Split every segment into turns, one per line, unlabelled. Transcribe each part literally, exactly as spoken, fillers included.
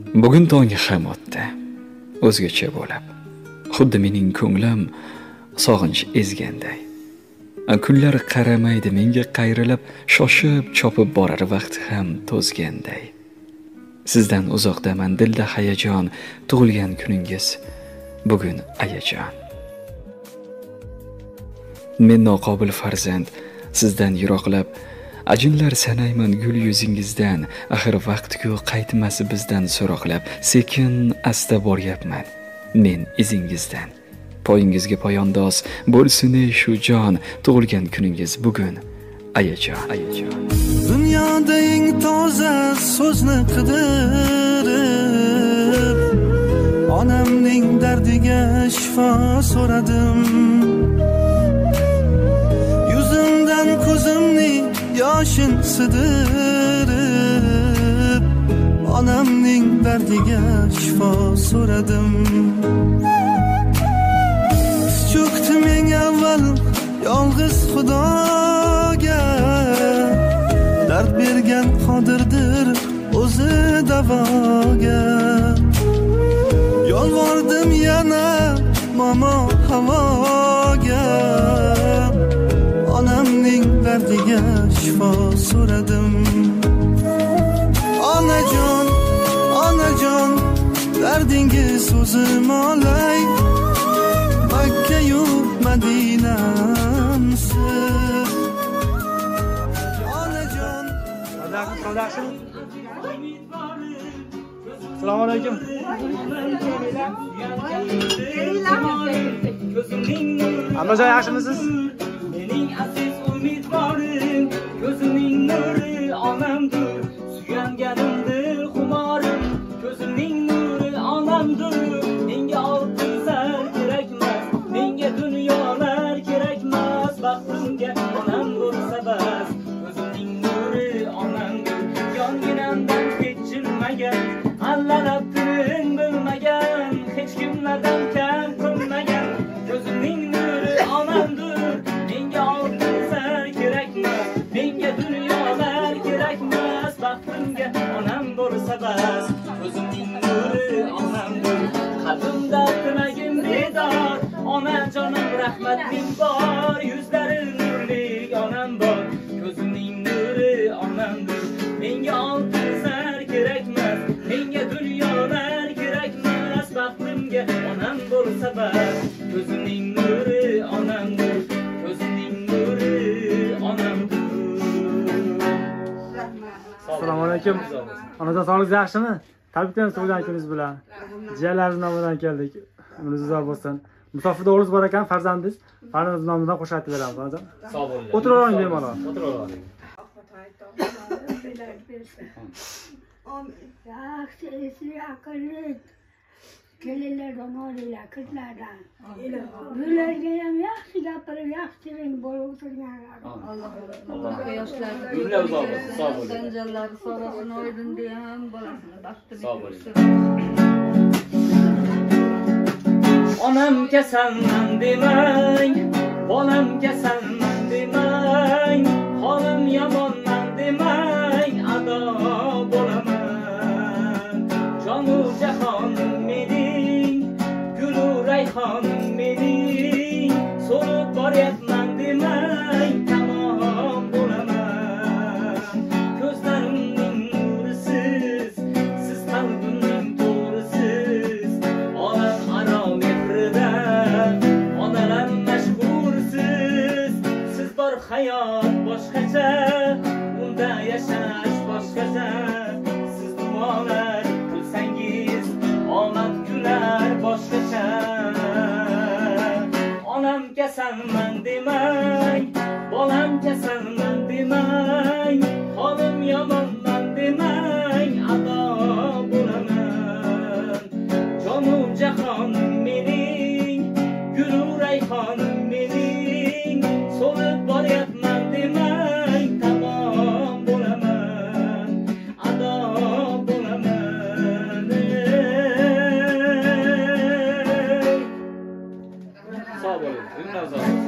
Bugun tong ham o'tdi, o'zgacha bo'lib. Xuddi mening ko'nglim sog'inch ezganday. Kunlar qaramaydi menga qayrilib, shoshib chopib borar vaqt ham to'zganday. Sizdan uzoqdaman, dilda hayajon, tug'ilgan kuningiz bugun ayajon. Men noqobil farzand, sizdan yiroqlab, ajinlar sanayman gul yuzingizdan, axir vaqt-ku qaytmasi bizdan so'roqlab, sekin asta boryapman men izingizdan. Poyingizga poyondoz bo'lsin shu jon, tug'ilgan kuningiz bugun ayajon, ayajon.
Dunyoda eng toza so'zni qidirib, onamning dardiga shifo so'radim. Yuzimdan ko'zimning yoshin sidirib, onamning dardiga shifo so'radim. Cho'kdim eng avval yolg'iz Xudoga, dard bergan qodirdir o'zi davoga. Yolvordim yana momo havoga, onamning dardiga shifo so'radim. Onajon, onajon, dardingiz o'zim olay, Makka-yu Madinamsiz. Onajon.
Assalomu alaykum. Ammajon yaxshimisiz?
Mening aziz umidvorim, ko'zimning nuri onamdir, suyanganimdir xumorim, ko'zimning nuri onamdir. Menga oltin sar kerakmas, menga dunyolar kerakmas, baxtimga onam bo'lsa bas. Ko'zimning nuri onamdir, yonginamdan hech jilmagan, allanabdin bilmagan, hech kimlardan kam qilmagan. Ko'zimning nuri onamdir, menga oltin sar kerakmas, menga dunyolar kerakmas, baxtimga onam bo'lsa bas. Ko'zimning nuri onamdir, qalbimda tilagim bedor, onajonim rahmating bor, yuzlari nurli onam bor. Ko'zimning nuri onamdir, menga oltin sar kerakmas, menga dunyolar kerakmas, baxtimga onam bo'lsa bas. Ko'zimning nuri onamdir, ko'zimning nuri onamdir.
Assalomu alaykum. Onajon sog'ligingiz yaxshimi? Tabriklaymiz tug'ilgan kuningiz bilan. Jiyanlaringiz nomidan keldik. Umringiz uzoq bo'lsin. Musofirda o'g'lingiz bor ekan, farzandingiz. Farzandingiz nomidan qo'shib aytib beramiz, onajon.
Sog' bo'ling.
O'tiravering bemalol.
O'tiravering.
Kelinlardan olinglar, qizlardan. Bularga ham yaxshi gapirib, yaxshi ring bo'lib o'tirganlar.
Alloh yoshlarni umri uzoq bo'lsin, sog' bo'ling. Janjallari sog' bo'lsin, oydinda ham bolasini baxtli bo'lsin. Onam kasalman demang, bolam kasalman demang, holim yomonman demang, ado bo'laman. Jonu jahonim mening, gulu rayhonim mening, so'rib boryapman demang, tamom bo'laman. Ko'zlarimning nurisiz, siz qalbimning to'g'risiz, olam aro mehrida, onalar mashhursiz. Siz bor hayot boshqacha, unda yashash boshqacha. Siz duolar qilsangiz, omad kular boshqacha. Onam kasalman demang, bolam kasalman demang, holim yomonman demang, ado bo'laman. Jonu jahonim mening, gulu rayhonim mening, so'lib boryapman demang, tamom bo'laman, ado bo'laman. Sog' bo'ling, umringiz uzoq bo'lsin.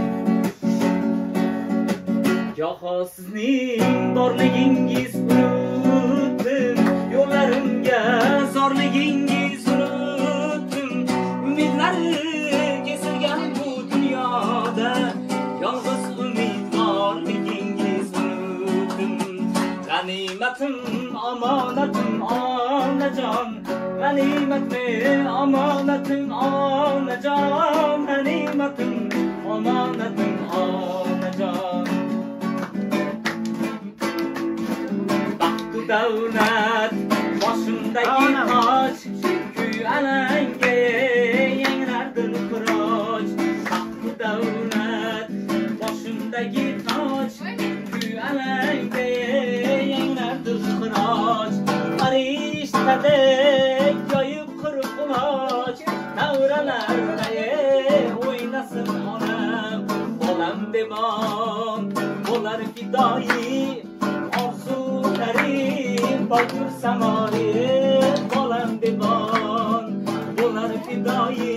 Goho sizning borligingiz unutdim, yo'llarimga
G'animatim, omonatim, onajon. G'animatim, omonatim, onajon. G'animatim, omonatim, onajon. Baxtu davlat boshimdagi toj, kuy alanga yangrardir quroch. Baxtu davlat boshimdagi toj, kuy alanga yangrardir quroch. Farishtadek yoyib qurib quloch, davralarda o'ynasin onam. Bolam demon bo'lar fidoyi, orzularim bokur samori. Bolam demon bo'lar fidoyi,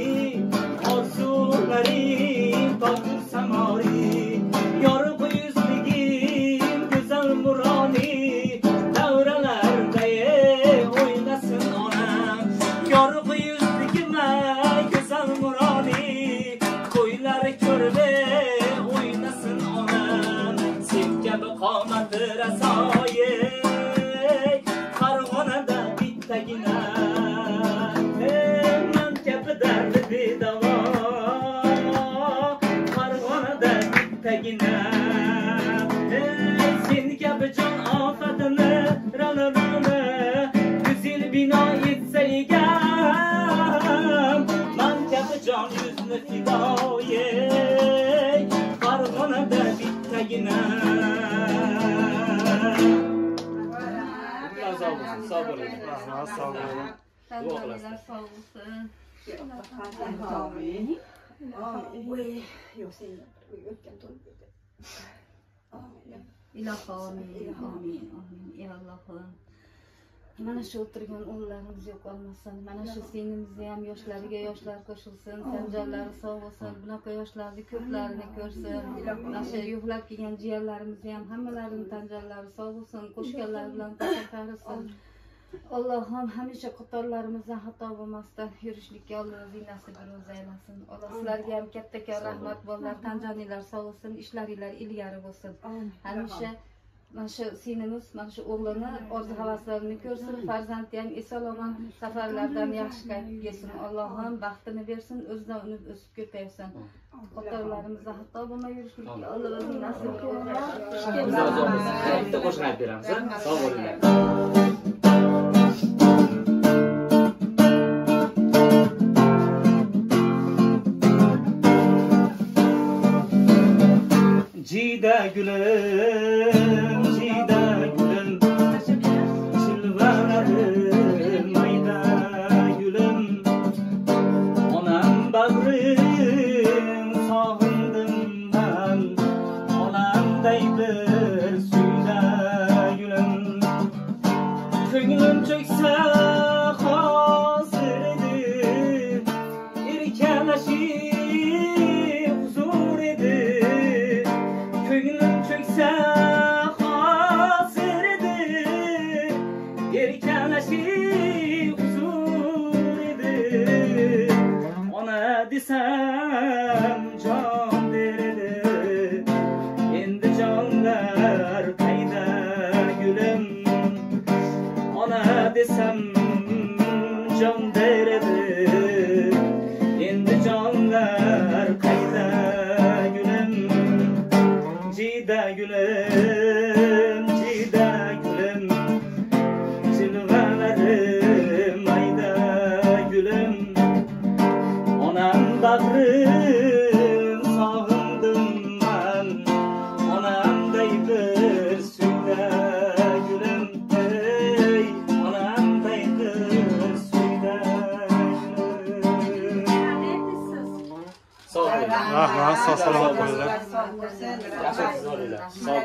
orzularim bokur samori. Yorug' yuzligim go'zal muroni, davralarda o'ynasin onam. Yorug' yuzligim go'zal muroni, qo'ylar ko'rbe o'ynasin onam. Sen kabi qomati rasoyi, Farg'onada bittagina. Men kabi dardi bedavo, Farg'onada bittagina. Sen kabi jon ofatini rana-rana, yuzil bino etsa egan. Men kabi jon yuzni fidoyi, Farg'onada bittagina. Sağ olun. Sağ olun.
Tanzaniyalar sağ olsun.
Amin. Amin. Yok sen ötken to'lib. Amin.
İlohi amin. Amin. Amin. Ey Allohim. Mana shu o'tirgan o'g'illarimiz yo'q olmasin. Mana shu singlimizni ham yoshlariga yoshlar qo'shilsin. Tanjallari sog' bo'lsin. Bunaqa yoshlarni ko'plarini ko'rsin. Mana shu yo'qlab kelgan jiyanlarimizni ham hammalarini tanjallari sog' bo'lsin. Qo'shganlar bilan qo'shilsin. Allohim hamisha qatorlarimizdan xato bo'lmasdan yurishlikka Alloh nasibini o'zi aylasin. Alloh sizlarga ham kattakon rahmat bolalar, tanjonilar sog' bo'lsin, ishlaringlar ilgari bo'lsin. Hamisha mana shu sinimiz, mana shu o'g'lini orzu havaslarini ko'rsin, farzandi ham eson-omon safarlardan yaxshi qaytib kelsin. Allohim baxtini bersin, o'zidan unib o'sib ko'paysin. Qatorlarimizdan xato bo'lmay yurishlikka Alloh o'zi nasib qilsin.
Bitta qo'shiq aytib beramiz. Sog' bo'linglar. Jida gülüm, jida gülüm, silvaladım mayda gülüm. Onam bağrım sağındım ben, onamday bir suyda gülüm. Ko'nglim cho'ksa hozir edi, erkalashib huzur edi. Ko'nglim cho'ksa hozir edi, erkalashib huzur edi. Ona desam jon derdi, endi jonlar qayda gulum. Ona desam jon derdi, endi jonlar qayda gulum. Jida gülüm, jida gülüm, silvalarim mayda gülüm. Onam bağrım sağındım ben, onamday bir suyda gülüm. Ey, onamday bir suyda gülüm. Sağ olun.
Rahmat, sog' salomat bo'linglar.
Yaxshisiz bo'linglar. Sog'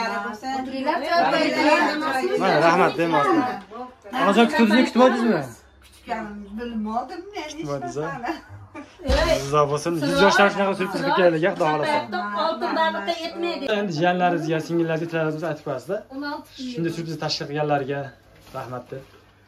bo'linglar.
Mana rahmat demoqchi. Onajon kutuvni kutib oldingizmi?
Bilmadim men.
Kutmadingiz a? Sog' bo'lsin. Biz yoshlar shunaqa surprizga keldik, xudo xolasa.
Oltin baliqqa yetmaydi.
Endi jiyanlaringizga, singillarga tillarimizni aytib qo'yasizda. Shunday surpriz tashkil qilganlarga rahmat deb.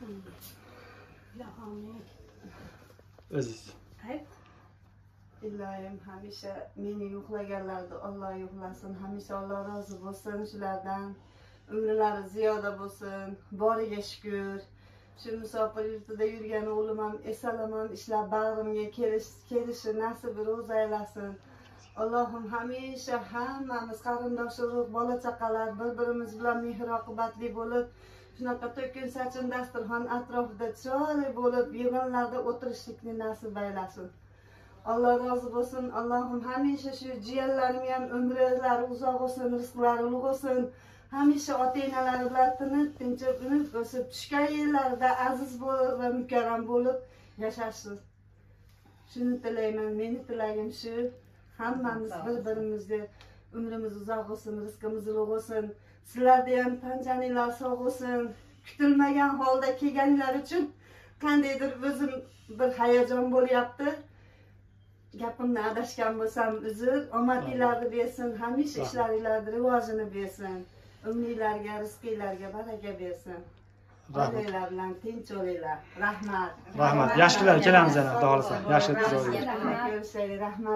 Aziz.
Ilohim hamisha meni yo'qlaganlarni Alloh yo'qlasin. Hamisha Alloh rozi bo'lsin shulardan. umrlari ziyoda bo'lsin. Boriga shukr. Shu musofir yurtida yurgan o'g'lim ham esalamon ishlab bag'rimga kelishi nasib ro'z aylasin. Allohim hamisha hammamiz qarindosh urug' bola chaqalar bir-birimiz bilan mehr oqibatli bo'lib, shunaqa to'kin sachin dasturxon atrofida chiroyli bo'lib, yig'inlarda o'tirishlikni nasib aylasin. Alloh rozi bo'lsin. Allohim hamisha shu jiyanlarim ham umrlari uzoq bo'lsin, rizqlari ulug' bo'lsin. Hamisha ota-onalari bilan tinib, tinchib, unib o'sib, tushgan yillarida aziz bo'lib va mukarram bo'lib yashashsin. Shuni tilayman, meni tilagim shu. Hammamiz bir-birimizga umrimiz uzoq bo'lsin, rizqimiz ulug' bo'lsin. Sizlarda ham tanjaninglar sog' bo'lsin. Kutilmagan holda kelganlar uchun qandaydir o'zim bir hayajon bo'lyapti. Gapimni adashgan bo'lsam uzr. Omadinglarni bersin, hamisha ishlaringizda rivojini bersin. Umidlarga, rizqinglarga baraka bersin. Oilalar bilan tinch bo'linglar. Rahmat.
Rahmat. Yaxshilar kelamiz yana, xudo xolasa. Yaxshi tuzaylik.
Rahmat.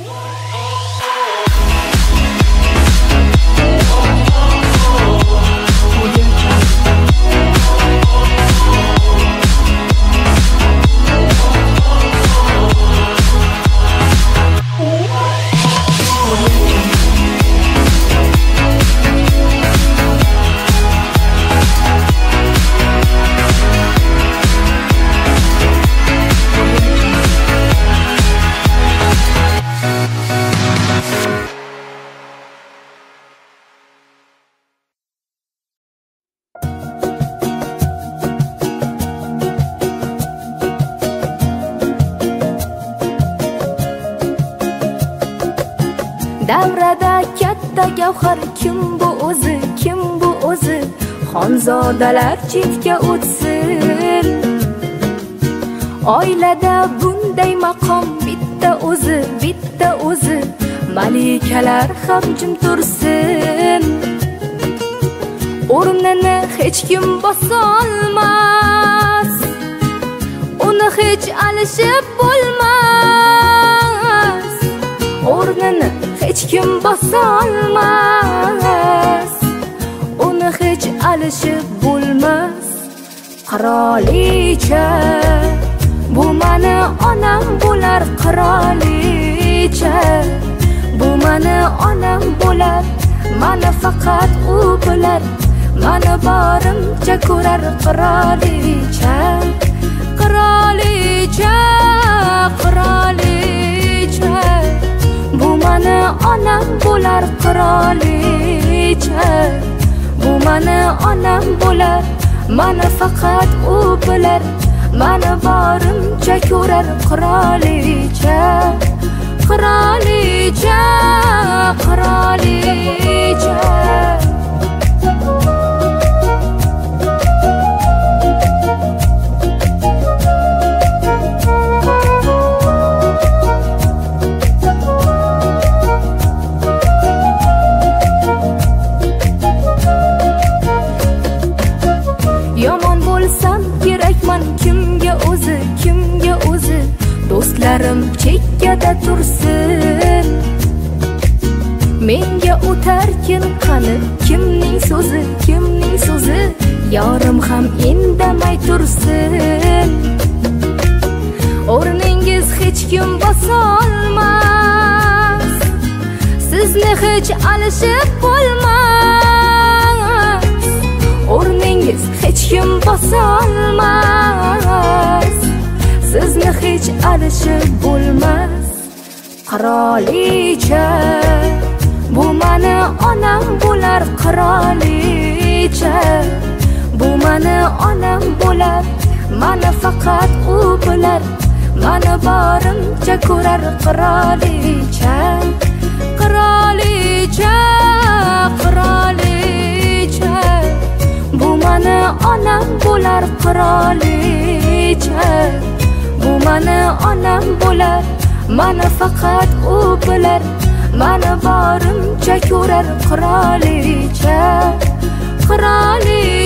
Davrada katta gavhar kim bu o'zi, kim bu o'zi? Xonzodalar chetga o'tsin. Oilada bunday maqom bitta o'zi, bitta o'zi. Malikalar ham jim tursin. O'rnini hech kim bosolmas. Uni hech alishib bo'lmas. O'rnini hech kim bosolmas. Uni hech alishib bo'lmas. Qirolicha, bu mani onam bo'lar qirolicha. Bu mani onam bo'lar, mani faqat u bilar. Mani borimcha ko'rar qirolicha. Qirolicha, qirolicha. Bu mani onam bo'lar qirolicha. Bu mani onam bo'lar, mani faqat u bilar. Mani borimcha ko'rar qirolicha. Qirolicha, qirolicha. Yomon bo'lsam kerakman kimga o'zi, kimga o'zi? Do'stlarim chekkada tursin. Menga o'tarkin qani kimning so'zi, kimning so'zi? Yorim ham indamay tursin. O'rningiz hech kim bosolmas. Sizni hech alishib bo'lmas. O'rningiz hech kim bosolmas. Sizni hech alishib bo'lmas. Qirolicha, bu mani onam bo'lar qirolicha. Bu mani onam bo'lar, mani faqat u bilar. Mani borimcha ko'rar qirolicha. Qirolicha, qirolicha. Bu mani onam bo'lar qirolicha. Bu mani onam bo'lar, mani faqat u bilar. Mani borimcha ko'rar qirolicha. Qirolicha.